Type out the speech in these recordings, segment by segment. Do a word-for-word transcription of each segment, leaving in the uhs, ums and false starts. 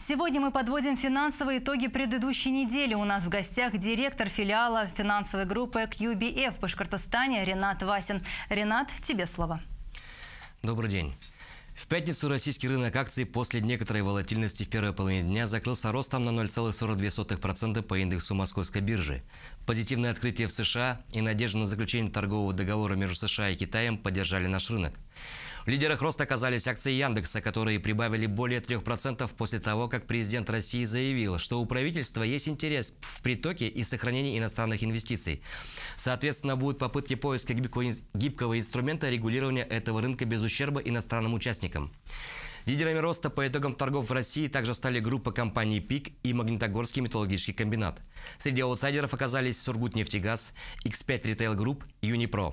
Сегодня мы подводим финансовые итоги предыдущей недели. У нас в гостях директор филиала финансовой группы кью би эф в Башкортостане Ренат Васин. Ренат, тебе слово. Добрый день. В пятницу российский рынок акций после некоторой волатильности в первой половине дня закрылся ростом на ноль целых сорок две сотых процента по индексу Московской биржи. Позитивное открытие в США и надежда на заключение торгового договора между США и Китаем поддержали наш рынок. В лидерах роста оказались акции Яндекса, которые прибавили более трёх процентов после того, как президент России заявил, что у правительства есть интерес в притоке и сохранении иностранных инвестиций. Соответственно, будут попытки поиска гибкого инструмента регулирования этого рынка без ущерба иностранным участникам. Лидерами роста по итогам торгов в России также стали группа компаний «Пик» и Магнитогорский металлургический комбинат. Среди аутсайдеров оказались Сургутнефтегаз, икс пять Retail Group, Юнипро.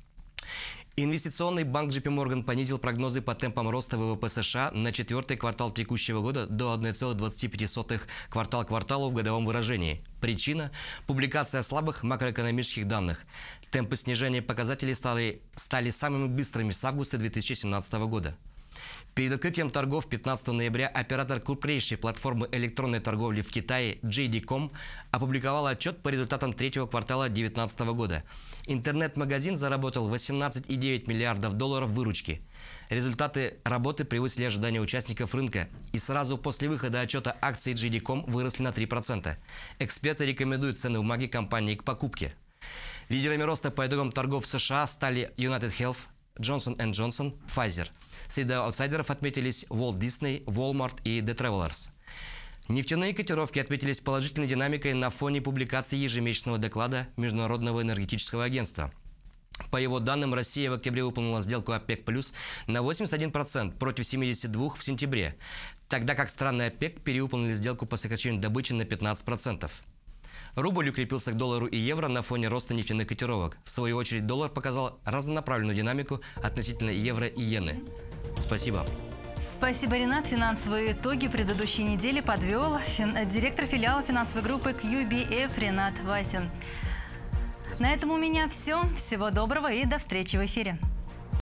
Инвестиционный банк джей пи Морган понизил прогнозы по темпам роста вэ вэ пэ США на четвертый квартал текущего года до одной целой двадцати пяти сотых квартал к кварталу в годовом выражении. Причина – публикация слабых макроэкономических данных. Темпы снижения показателей стали, стали самыми быстрыми с августа две тысячи семнадцатого года. Перед открытием торгов пятнадцатого ноября оператор крупнейшей платформы электронной торговли в Китае джей ди ком опубликовал отчет по результатам третьего квартала две тысячи девятнадцатого года. Интернет-магазин заработал восемнадцать и девять миллиардов долларов выручки. Результаты работы превысили ожидания участников рынка, и сразу после выхода отчета акции джей ди ком выросли на три процента. Эксперты рекомендуют ценные бумаги компании к покупке. Лидерами роста по итогам торгов в США стали United Health, Johnson энд Johnson, Pfizer. Среди аутсайдеров отметились Walt Disney, Walmart и The Travelers. Нефтяные котировки отметились положительной динамикой на фоне публикации ежемесячного доклада Международного энергетического агентства. По его данным, Россия в октябре выполнила сделку ОПЕК+ на восемьдесят один процент против семидесяти двух процентов в сентябре, тогда как страны ОПЕК перевыполнили сделку по сокращению добычи на пятнадцать процентов. Рубль укрепился к доллару и евро на фоне роста нефтяных котировок. В свою очередь, доллар показал разнонаправленную динамику относительно евро и иены. Спасибо. Спасибо, Ренат. Финансовые итоги предыдущей недели подвел фин... директор филиала финансовой группы кью би эф Ренат Васин. На этом у меня все. Всего доброго и до встречи в эфире.